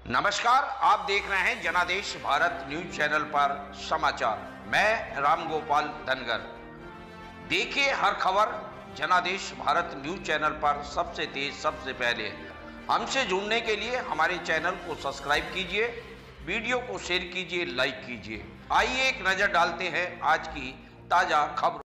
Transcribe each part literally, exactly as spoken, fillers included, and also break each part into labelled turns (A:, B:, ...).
A: नमस्कार, आप देख रहे हैं जनादेश भारत न्यूज चैनल पर समाचार। मैं रामगोपाल धनगर। देखिए हर खबर जनादेश भारत न्यूज चैनल पर सबसे तेज सबसे पहले। हमसे जुड़ने के लिए हमारे चैनल को सब्सक्राइब कीजिए, वीडियो को शेयर कीजिए, लाइक कीजिए। आइए एक नजर डालते हैं आज की ताजा खबरों।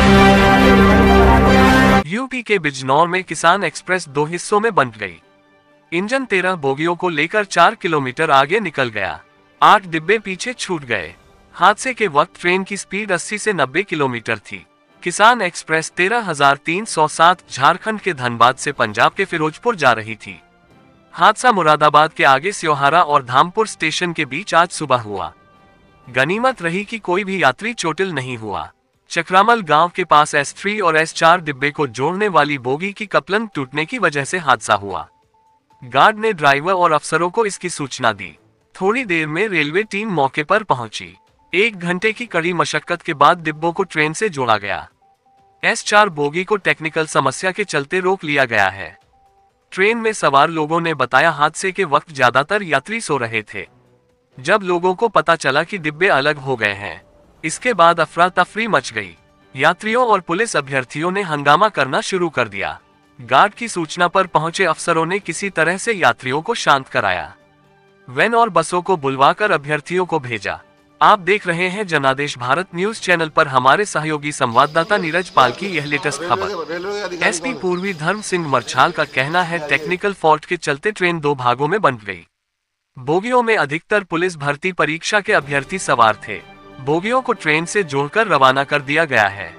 B: यूपी के बिजनौर में किसान एक्सप्रेस दो हिस्सों में बंट गई। इंजन तेरह बोगियों को लेकर चार किलोमीटर आगे निकल गया, आठ डिब्बे पीछे छूट गए। हादसे के वक्त ट्रेन की स्पीड अस्सी से नब्बे किलोमीटर थी। किसान एक्सप्रेस तेरह हजार तीन सौ सात झारखंड के धनबाद से पंजाब के फिरोजपुर जा रही थी। हादसा मुरादाबाद के आगे स्योहारा और धामपुर स्टेशन के बीच आज सुबह हुआ। गनीमत रही कि कोई भी यात्री चोटिल नहीं हुआ। चक्रामल गांव के पास एस थ्री और एस चार डिब्बे को जोड़ने वाली बोगी की कपलन टूटने की वजह से हादसा हुआ। गार्ड ने ड्राइवर और अफसरों को इसकी सूचना दी। थोड़ी देर में रेलवे टीम मौके पर पहुंची। एक घंटे की कड़ी मशक्कत के बाद डिब्बों को ट्रेन से जोड़ा गया। एस चार बोगी को टेक्निकल समस्या के चलते रोक लिया गया है। ट्रेन में सवार लोगों ने बताया हादसे के वक्त ज्यादातर यात्री सो रहे थे। जब लोगों को पता चला कि डिब्बे अलग हो गए हैं, इसके बाद अफरा तफरी मच गई। यात्रियों और पुलिस अभ्यर्थियों ने हंगामा करना शुरू कर दिया। गार्ड की सूचना पर पहुंचे अफसरों ने किसी तरह से यात्रियों को शांत कराया। वैन और बसों को बुलवाकर अभ्यर्थियों को भेजा। आप देख रहे हैं जनादेश भारत न्यूज चैनल पर हमारे सहयोगी संवाददाता नीरज पाल की यह लेटेस्ट खबर। एसपी पूर्वी धर्म सिंह मरछाल का कहना है टेक्निकल फॉल्ट के चलते ट्रेन दो भागों में बंट गई। बोगियों में अधिकतर पुलिस भर्ती परीक्षा के अभ्यर्थी सवार थे। बोगियों को ट्रेन से जोड़कर रवाना कर दिया गया है।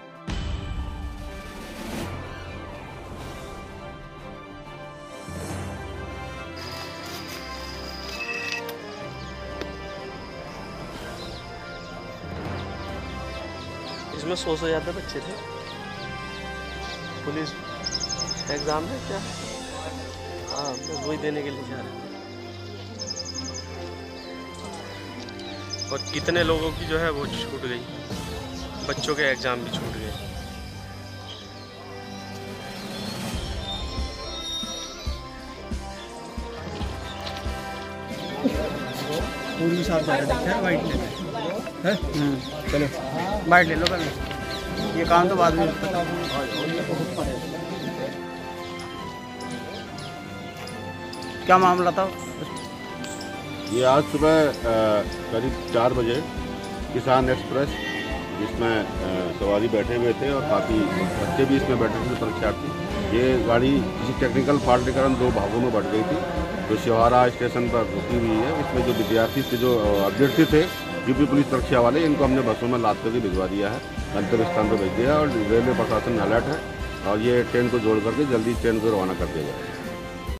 C: इसमें सौ से ज़्यादा बच्चे थे। पुलिस एग्ज़ाम है क्या? हाँ, बस वही देने के लिए जा रहे हैं। और कितने लोगों की जो है वो छूट गई, बच्चों के एग्ज़ाम भी छूट गए।
D: पूरी साथ जा रहे हैं, वाइट ले है। चलो वाइट ले लो, कर लो। ये काम तो बाद में। क्या मामला था?
E: ये आज सुबह करीब चार बजे किसान एक्सप्रेस, जिसमें सवारी बैठे हुए थे और काफ़ी बच्चे भी इसमें बैठे थे परीक्षार्थी, ये गाड़ी किसी टेक्निकल फॉल्ट के कारण दो भागों में बढ़ गई थी। तो स्योहारा स्टेशन पर रुकी हुई है। इसमें जो विद्यार्थी थे, जो अभ्यर्थी थे यूपी पुलिस परीक्षा वाले, इनको हमने बसों में लाद करके भिजवा दिया है, गंतव्य स्थान पर भेज दिया है। और रेलवे प्रशासन अलर्ट है और ये ट्रेन को जोड़ करके जल्दी ट्रेन को रवाना कर दिया जाएगा।